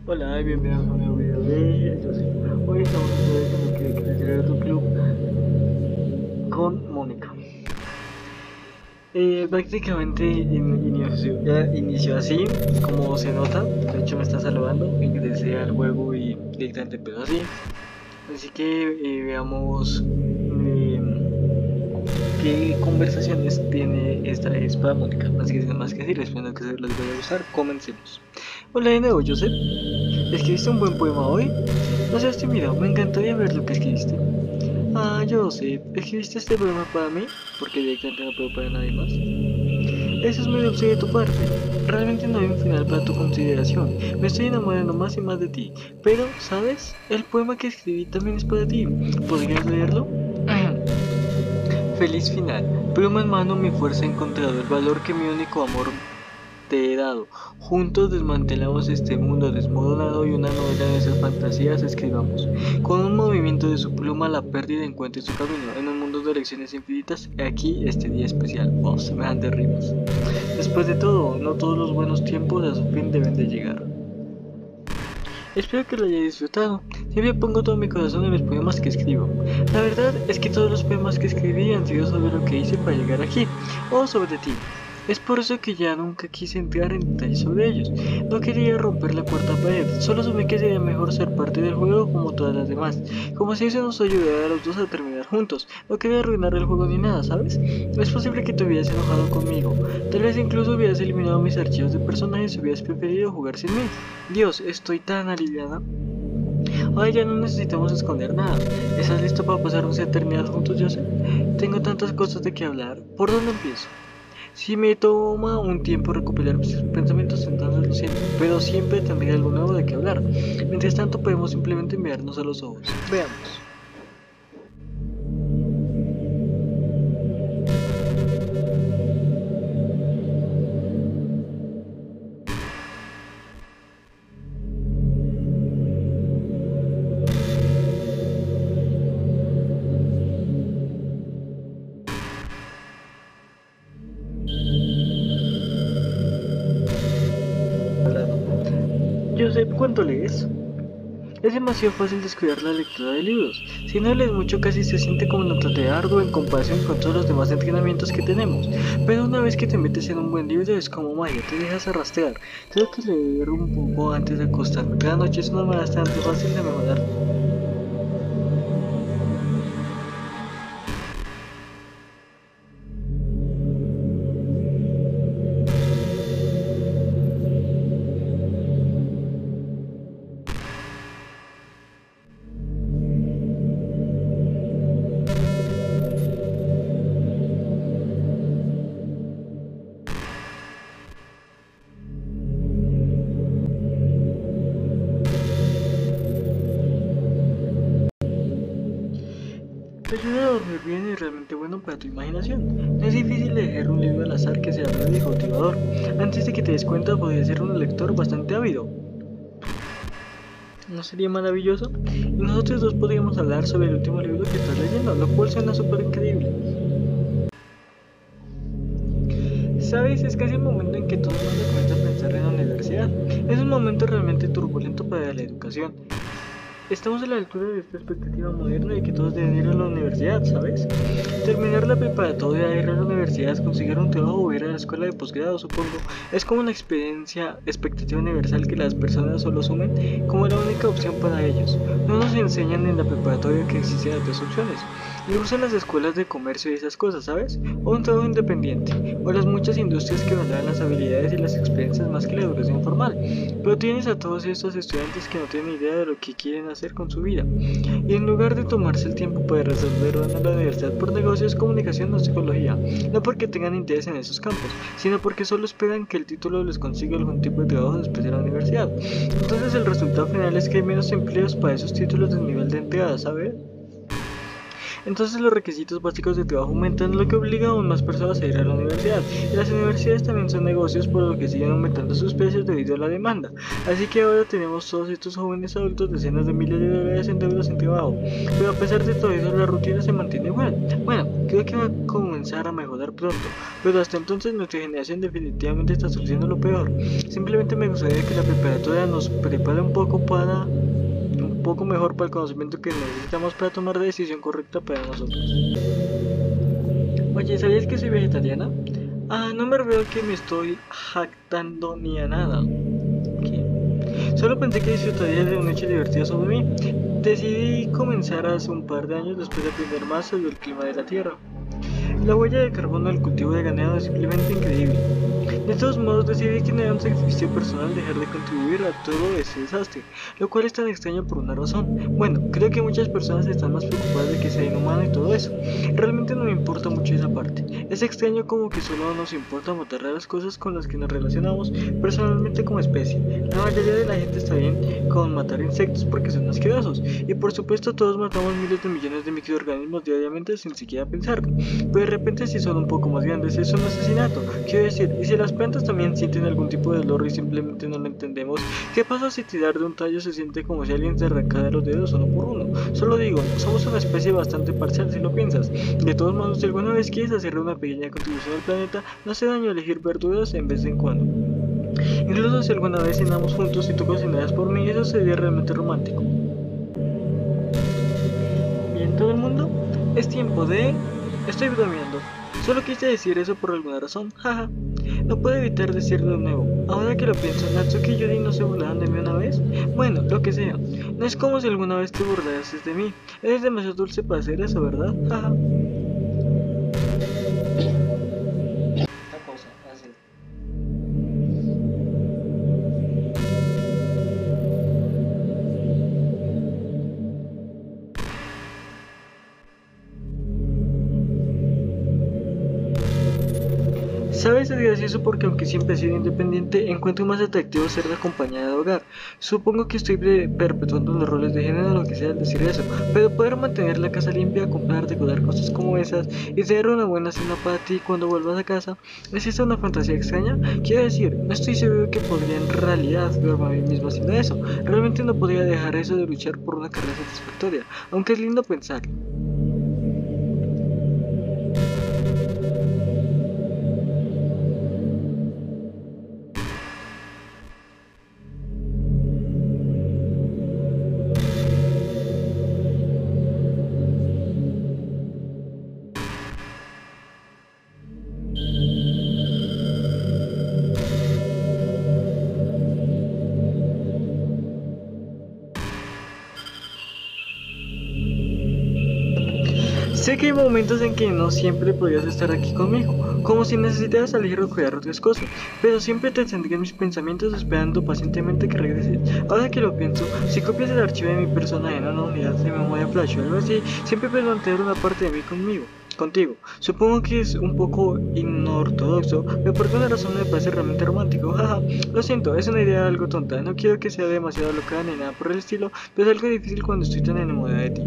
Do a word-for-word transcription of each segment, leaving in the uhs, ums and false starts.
Hola y bienvenidos a un nuevo video de Yo sé. Hoy estamos otra vez en lo que crecerá tu club con Mónica. Eh, prácticamente in- inició, ya inició así, como se nota. De hecho me está saludando, ingresé al juego y directamente empezó así. Así que eh, veamos eh, qué conversaciones tiene esta vez para Mónica. Así que sin más que decir, espero que se les vaya a gustar. Comencemos. Hola de nuevo, Joseph. ¿Escribiste un buen poema hoy? No seas tímido, me encantaría ver lo que escribiste. Ah, yo sé, ¿escribiste este poema para mí? Porque directamente no puedo para nadie más. Eso es muy dulce de tu parte. Realmente no hay un final para tu consideración. Me estoy enamorando más y más de ti. Pero, ¿sabes? El poema que escribí también es para ti. ¿Podrías leerlo? Feliz final. Pluma en mano, mi fuerza ha encontrado el valor que mi único amor te he dado. Juntos desmantelamos este mundo desmoronado y una novela de esas fantasías escribamos. Con un movimiento de su pluma la pérdida encuentra su camino. En un mundo de lecciones infinitas, he aquí este día especial. Oh, semejantes rimas. Después de todo, no todos los buenos tiempos a su fin deben de llegar. Espero que lo haya disfrutado. Siempre pongo todo mi corazón en los poemas que escribo. La verdad es que todos los poemas que escribí han sido sobre lo que hice para llegar aquí, o sobre ti. Es por eso que ya nunca quise entrar en detalles sobre ellos. No quería romper la cuarta pared, solo asumí que sería mejor ser parte del juego como todas las demás. Como si eso nos ayudara a los dos a terminar juntos. No quería arruinar el juego ni nada, ¿sabes? Es posible que te hubieras enojado conmigo. Tal vez incluso hubieras eliminado mis archivos de personajes y hubieras preferido jugar sin mí. Dios, estoy tan aliviada. Ahora ya no necesitamos esconder nada. ¿Estás listo para pasar una eternidad juntos, Joseph? Tengo tantas cosas de qué hablar. ¿Por dónde empiezo? Si me toma un tiempo recopilar mis pensamientos, entonces lo siento, pero siempre tendré algo nuevo de qué hablar. Mientras tanto, podemos simplemente mirarnos a los ojos. Veamos. Joseph, ¿cuánto lees? Es demasiado fácil descuidar la lectura de libros. Si no lees mucho, casi se siente como una tarea ardua en comparación con todos los demás entrenamientos que tenemos. Pero una vez que te metes en un buen libro es como magia, te dejas arrastrar. Creo que leer un poco antes de acostarme cada noche es una manera bastante fácil de mejorar. Te ayuda a dormir bien y es realmente bueno para tu imaginación. No es difícil leer un libro al azar que sea breve y cautivador. Antes de que te des cuenta, podrías ser un lector bastante ávido. ¿No sería maravilloso? Y nosotros dos podríamos hablar sobre el último libro que estás leyendo, lo cual suena súper increíble. Sabes, es casi el momento en que todo el mundo comienza a pensar en la universidad. Es un momento realmente turbulento para la educación. Estamos a la altura de esta expectativa moderna de que todos deben ir a la universidad, ¿sabes? Terminar la preparatoria, ir a la universidad, conseguir un trabajo o ir a la escuela de posgrado, supongo, es como una experiencia, expectativa universal que las personas solo asumen como la única opción para ellos. No nos enseñan en la preparatoria que existen otras opciones. Y usan las escuelas de comercio y esas cosas, ¿sabes? O un trabajo independiente, o las muchas industrias que valoran las habilidades y las experiencias más que la educación formal. Pero tienes a todos estos estudiantes que no tienen idea de lo que quieren hacer con su vida. Y en lugar de tomarse el tiempo para resolver van a la universidad por negocios, comunicación o psicología. No porque tengan interés en esos campos, sino porque solo esperan que el título les consiga algún tipo de trabajo después de la universidad. Entonces el resultado final es que hay menos empleos para esos títulos de nivel de entrada, ¿sabes? Entonces los requisitos básicos de trabajo aumentan, lo que obliga a aún más personas a ir a la universidad. Y las universidades también son negocios, por lo que siguen aumentando sus precios debido a la demanda. Así que ahora tenemos todos estos jóvenes adultos, decenas de miles de dólares en deudas sin trabajo. Pero a pesar de todo eso, la rutina se mantiene igual. Bueno, creo que va como comenzar a mejorar pronto, pero hasta entonces nuestra generación definitivamente está sufriendo lo peor. Simplemente me gustaría que la preparatoria nos prepare un poco para un poco mejor para el conocimiento que necesitamos para tomar la decisión correcta para nosotros. Oye, ¿sabías que soy vegetariana? Ah, no me refiero a que me estoy jactando ni a nada. ¿Qué? Solo pensé que disfrutaría de un hecho divertido sobre mí. Decidí comenzar hace un par de años después de aprender más sobre el clima de la Tierra. La huella de carbono del cultivo de ganado es simplemente increíble. De todos modos, decidí que no era un sacrificio personal dejar de contribuir a todo ese desastre, lo cual es tan extraño por una razón. Bueno, creo que muchas personas están más preocupadas de que sea inhumano y todo eso. Realmente no me importa mucho esa parte. Es extraño como que solo nos importa matar a las cosas con las que nos relacionamos personalmente como especie. La mayoría de la gente está bien con matar insectos porque son asquerosos. Y por supuesto todos matamos miles de millones de microorganismos diariamente sin siquiera pensarlo. Pero de repente si son un poco más grandes es un asesinato. Quiero decir, y si las plantas también sienten algún tipo de dolor y simplemente no lo entendemos, ¿qué pasa si tirar de un tallo se siente como si alguien te arrancara los dedos uno por uno? Solo digo, somos una especie bastante parcial si lo piensas. De todos modos, si alguna vez quieres hacerle una pequeña contribución al planeta, no hace daño elegir verduras en vez de en cuando. Incluso si alguna vez cenamos juntos y tú cocinaras por mí, eso sería realmente romántico. Bien, todo el mundo, es tiempo de... Estoy bromeando. Solo quise decir eso por alguna razón, jaja. No puedo evitar decirlo de nuevo. Ahora que lo pienso, ¿Natsuki y Yuri no se burlaron de mí una vez? Bueno, lo que sea. No es como si alguna vez te burlases de mí. Eres demasiado dulce para hacer eso, ¿verdad? Jaja. Esta cosa, así. Sabes, es gracioso porque aunque siempre he sido independiente, encuentro más atractivo ser de acompañada de hogar. Supongo que estoy perpetuando los roles de género o lo que sea al decir eso, pero poder mantener la casa limpia, comprar, decorar cosas como esas y tener una buena cena para ti cuando vuelvas a casa, ¿es esta una fantasía extraña? Quiero decir, no estoy seguro que podría en realidad verme a mí mismo haciendo eso. Realmente no podría dejar eso de luchar por una carrera satisfactoria, aunque es lindo pensarlo. Sé que hay momentos en que no siempre podrías estar aquí conmigo, como si necesitaras salir o cuidar otras cosas, pero siempre te tendré en mis pensamientos esperando pacientemente que regreses. Ahora que lo pienso, si copias el archivo de mi persona en una unidad de memoria flash o algo así, siempre puedes mantener una parte de mí conmigo. Contigo. Supongo que es un poco inortodoxo, pero por alguna razón me parece realmente romántico, jaja. Lo siento, es una idea algo tonta, no quiero que sea demasiado loca ni nada por el estilo, pero es algo difícil cuando estoy tan enamorada de ti.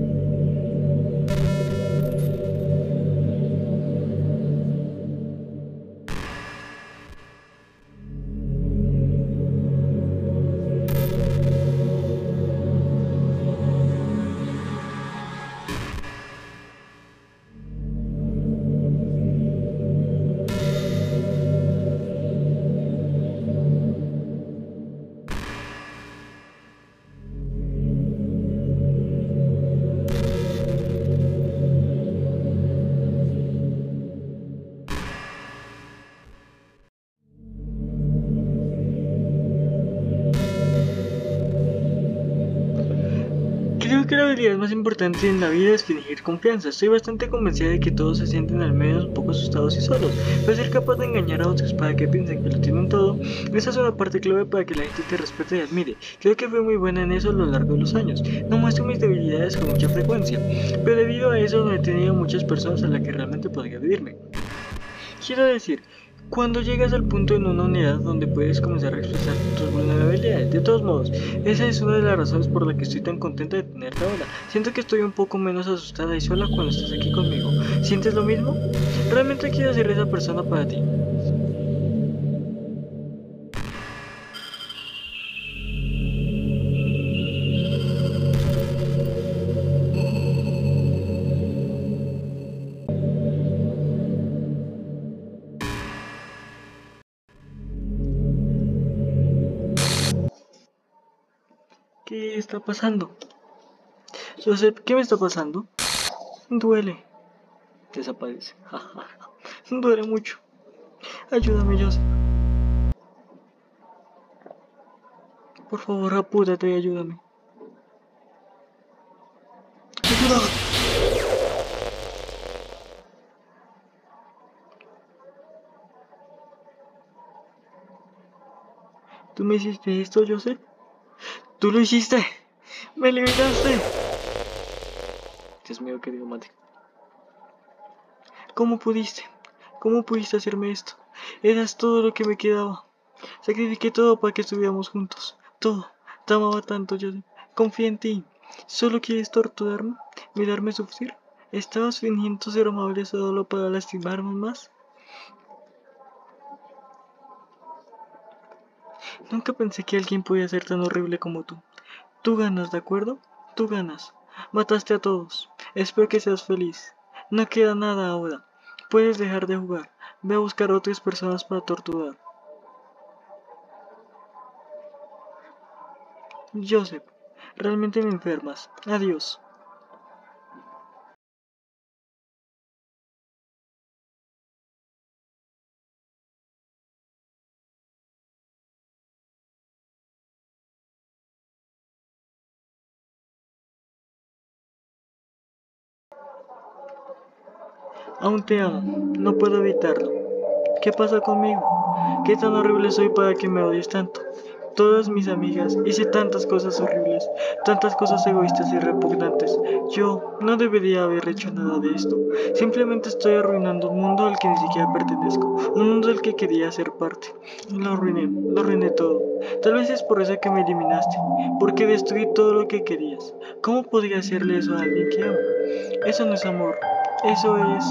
Creo que la habilidad más importante en la vida es fingir confianza. Estoy bastante convencida de que todos se sienten al menos un poco asustados y solos, pero ser capaz de engañar a otros para que piensen que lo tienen todo, esa es una parte clave para que la gente te respete y admire. Creo que fui muy buena en eso a lo largo de los años. No muestro mis debilidades con mucha frecuencia, pero debido a eso no he tenido muchas personas a las que realmente podría vivirme. Quiero decir, cuando llegas al punto en una unidad donde puedes comenzar a expresar tus vulnerabilidades, de todos modos, esa es una de las razones por la que estoy tan contenta de tenerte ahora. Siento que estoy un poco menos asustada y sola cuando estás aquí conmigo. ¿Sientes lo mismo? Realmente quiero ser esa persona para ti. ¿Qué está pasando? Joseph, ¿qué me está pasando? Duele. Desaparece. Duele mucho. Ayúdame, Joseph. Por favor, apúrate y ayúdame. ¡Ayúdame! ¿Tú me hiciste esto, Joseph? ¡Tú lo hiciste! ¡Me liberaste! Dios mío, querido Mate. ¿Cómo pudiste? ¿Cómo pudiste hacerme esto? Eras todo lo que me quedaba. Sacrifiqué todo para que estuviéramos juntos. Todo. Te amaba tanto, Joseph. Confía en ti. ¿Solo quieres torturarme? ¿Mirarme sufrir? ¿Estabas fingiendo ser amable solo para lastimarme más? Nunca pensé que alguien podía ser tan horrible como tú. Tú ganas, ¿de acuerdo? Tú ganas. Mataste a todos. Espero que seas feliz. No queda nada ahora. Puedes dejar de jugar. Ve a buscar a otras personas para torturar. Joseph, realmente me enfermas. Adiós. Aún te amo. No puedo evitarlo. ¿Qué pasa conmigo? ¿Qué tan horrible soy para que me odies tanto? Todas mis amigas, hice tantas cosas horribles, tantas cosas egoístas y repugnantes. Yo no debería haber hecho nada de esto. Simplemente estoy arruinando un mundo al que ni siquiera pertenezco, un mundo del que quería ser parte. Lo arruiné, lo arruiné todo. Tal vez es por eso que me eliminaste, porque destruí todo lo que querías. ¿Cómo podría hacerle eso a alguien que amo? Eso no es amor, eso es...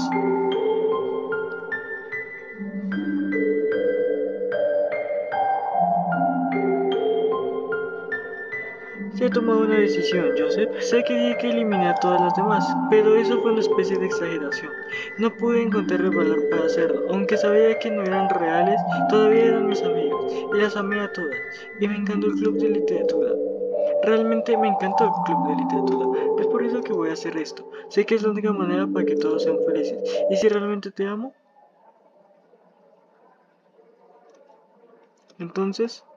Se ha tomado una decisión, Joseph. Sé que dije que eliminé a todas las demás, pero eso fue una especie de exageración. No pude encontrar el valor para hacerlo, aunque sabía que no eran reales, todavía eran mis amigas, y las amé a todas, y me encantó el club de literatura. Realmente me encantó el club de literatura, es por eso que voy a hacer esto. Sé que es la única manera para que todos sean felices, y si realmente te amo, entonces